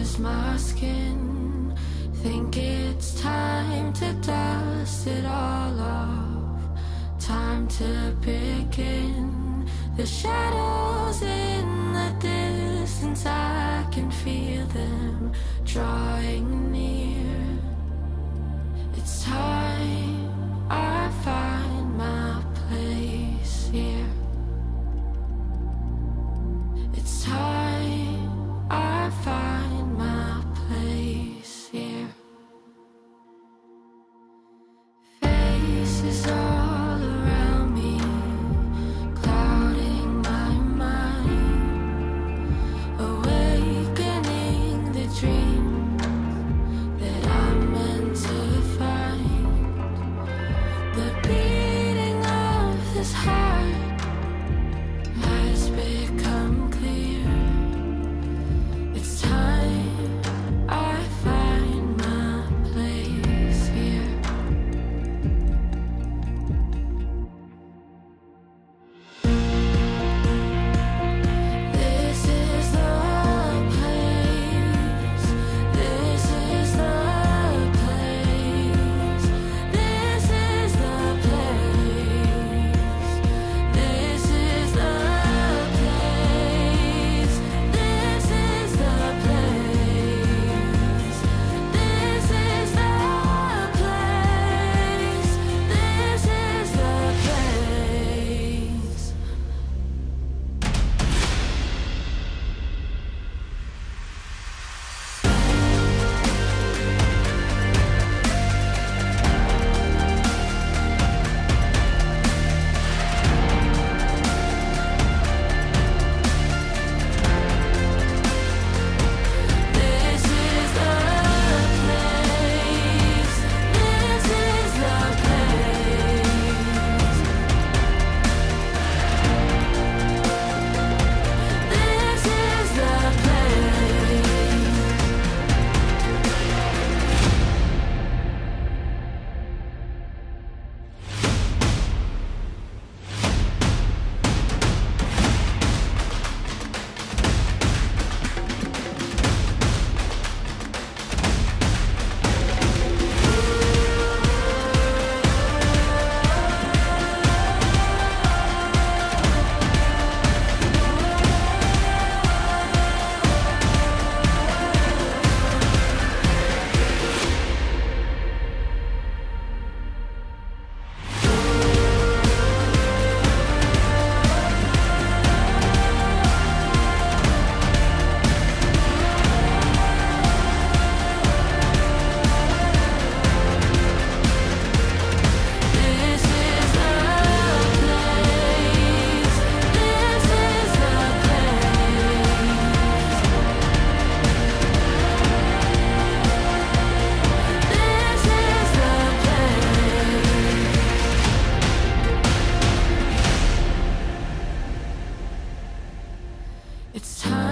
is my skin. Think it's time to dust it all off. Time to begin. The shadows in the distance, I can feel them drawing near. It's time I find my place here. It's time I find my place here. Faces all around me, clouding my mind, awakening the dream that I'm meant to find. The beating of this heart has become clear. It's time I find my place here. This is the place. This is the place. This is the place. This is the place. This is the place. This is the place. This is the place. This is the place. This is the place. This is the place. This is the place. This is the place. This is the place. It's time